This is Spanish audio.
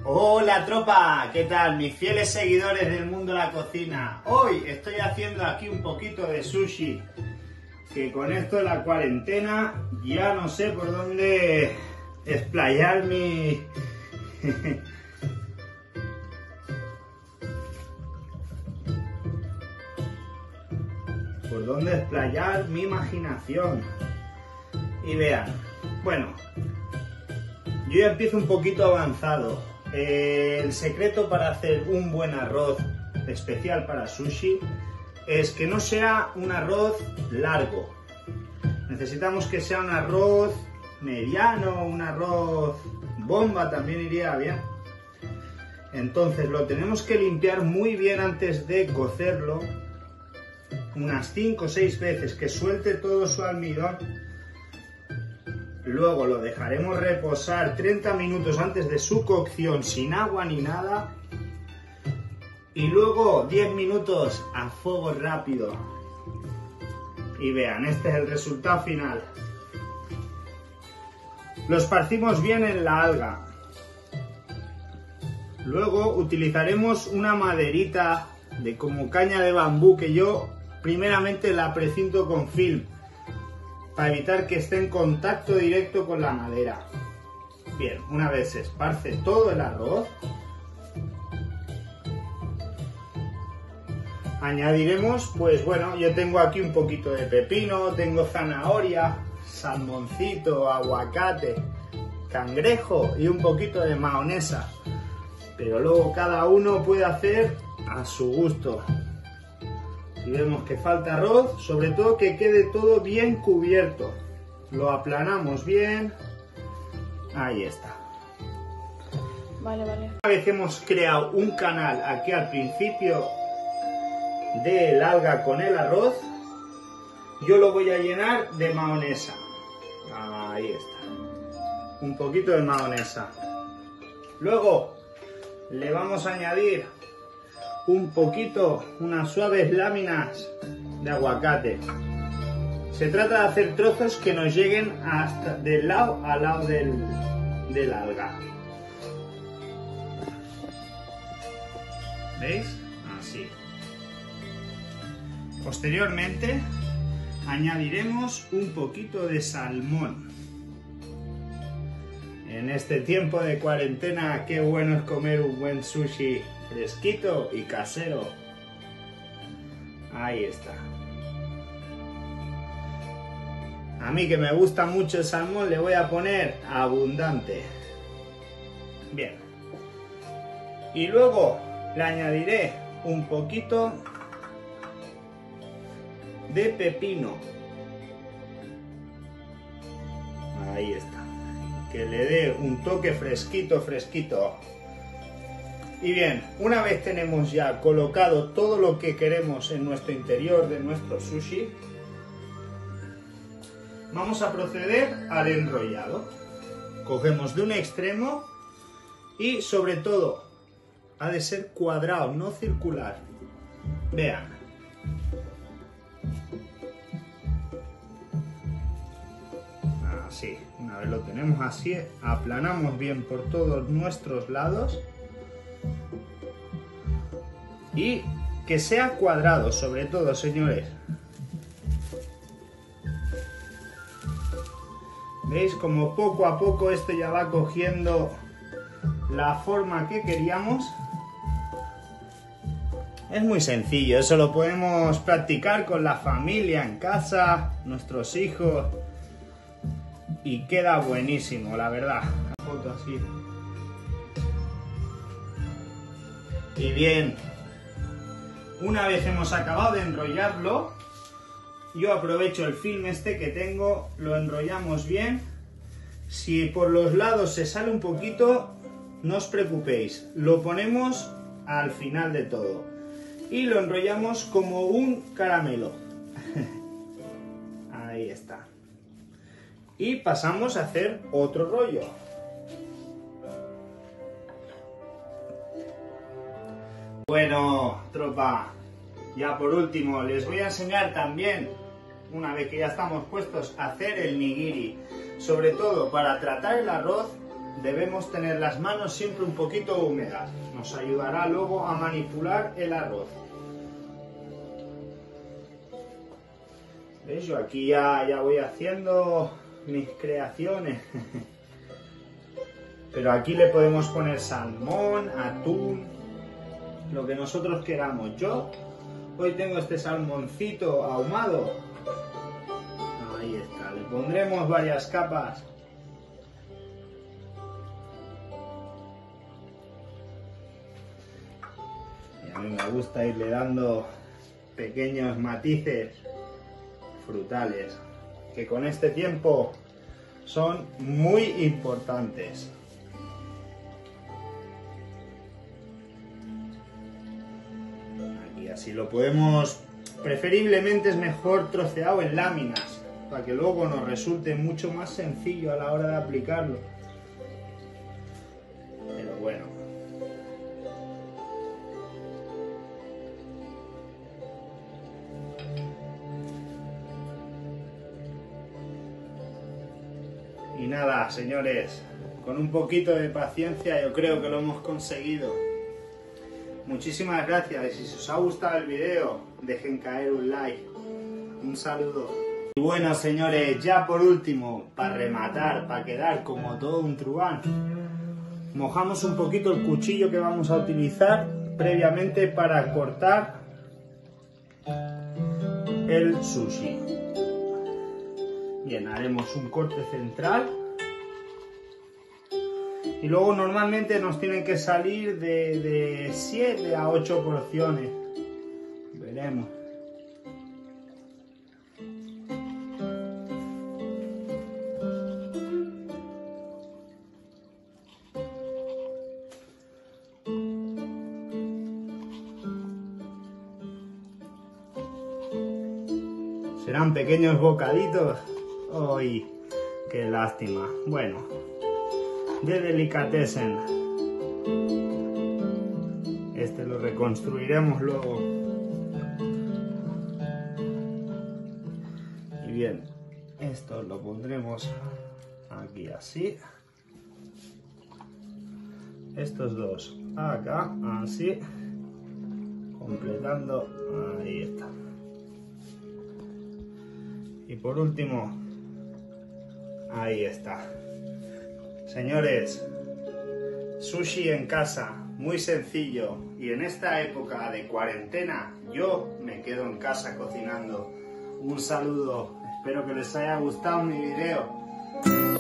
Hola tropa, ¿qué tal? Mis fieles seguidores del mundo de la cocina. Hoy estoy haciendo aquí un poquito de sushi, que con esto de la cuarentena ya no sé por dónde explayar mi... por dónde explayar mi imaginación. Y vean, bueno, yo ya empiezo un poquito avanzado. El secreto para hacer un buen arroz especial para sushi es que no sea un arroz largo. Necesitamos que sea un arroz mediano, un arroz bomba también iría bien. Entonces lo tenemos que limpiar muy bien antes de cocerlo, unas 5 o 6 veces, que suelte todo su almidón. Luego lo dejaremos reposar 30 minutos antes de su cocción sin agua ni nada. Y luego 10 minutos a fuego rápido. Y vean, este es el resultado final. Lo esparcimos bien en la alga. Luego utilizaremos una maderita de como caña de bambú, que yo primeramente la precinto con film, para evitar que esté en contacto directo con la madera. Bien, una vez se esparce todo el arroz, añadiremos, pues bueno, yo tengo aquí un poquito de pepino, tengo zanahoria, salmoncito, aguacate, cangrejo y un poquito de mayonesa. Pero luego cada uno puede hacer a su gusto. Si vemos que falta arroz, sobre todo que quede todo bien cubierto. Lo aplanamos bien. Ahí está. Vale. Una vez que hemos creado un canal aquí al principio del alga con el arroz, yo lo voy a llenar de mayonesa. Ahí está. Un poquito de mayonesa. Luego le vamos a añadir un poquito, unas suaves láminas de aguacate. Se trata de hacer trozos que nos lleguen hasta del lado a lado del alga. ¿Veis? Así. Posteriormente añadiremos un poquito de salmón. En este tiempo de cuarentena, qué bueno es comer un buen sushi fresquito y casero. Ahí está. A mí, que me gusta mucho el salmón, le voy a poner abundante. Bien. Y luego le añadiré un poquito de pepino. Ahí está. Que le dé un toque fresquito. Y bien, una vez tenemos ya colocado todo lo que queremos en nuestro interior de nuestro sushi, vamos a proceder al enrollado. Cogemos de un extremo y sobre todo ha de ser cuadrado, no circular. Vean. Así, una vez lo tenemos así, aplanamos bien por todos nuestros lados. Y que sea cuadrado, sobre todo, señores. ¿Veis? Como poco a poco esto ya va cogiendo la forma que queríamos. Es muy sencillo, eso lo podemos practicar con la familia en casa, nuestros hijos. Y queda buenísimo, la verdad. La foto así. Y bien. Una vez hemos acabado de enrollarlo, yo aprovecho el film este que tengo, lo enrollamos bien. Si por los lados se sale un poquito, no os preocupéis, lo ponemos al final de todo. Y lo enrollamos como un caramelo. Ahí está. Y pasamos a hacer otro rollo. Bueno, tropa, ya por último les voy a enseñar también, una vez que ya estamos puestos, a hacer el nigiri. Sobre todo para tratar el arroz debemos tener las manos siempre un poquito húmedas. Nos ayudará luego a manipular el arroz. ¿Veis? Yo aquí ya voy haciendo mis creaciones. Pero aquí le podemos poner salmón, atún, lo que nosotros queramos. Yo hoy tengo este salmoncito ahumado. Ahí está, le pondremos varias capas. Y a mí me gusta irle dando pequeños matices frutales, que con este tiempo son muy importantes. Aquí así lo podemos, preferiblemente es mejor troceado en láminas, para que luego nos resulte mucho más sencillo a la hora de aplicarlo. Pero bueno. Y nada, señores, con un poquito de paciencia yo creo que lo hemos conseguido. Muchísimas gracias, y si os ha gustado el video, dejen caer un like. Un saludo. Y bueno, señores, ya por último, para rematar, para quedar como todo un truán, mojamos un poquito el cuchillo que vamos a utilizar previamente para cortar el sushi. Bien, haremos un corte central. Y luego normalmente nos tienen que salir de 7 a 8 porciones. Veremos. Serán pequeños bocaditos. ¡Ay! ¡Qué lástima! Bueno, de delicatessen. Este lo reconstruiremos luego. Y bien, esto lo pondremos aquí así. Estos dos acá, así. Completando. Ahí está. Y por último, ahí está. Señores, sushi en casa, muy sencillo. Y en esta época de cuarentena, yo me quedo en casa cocinando. Un saludo, espero que les haya gustado mi video.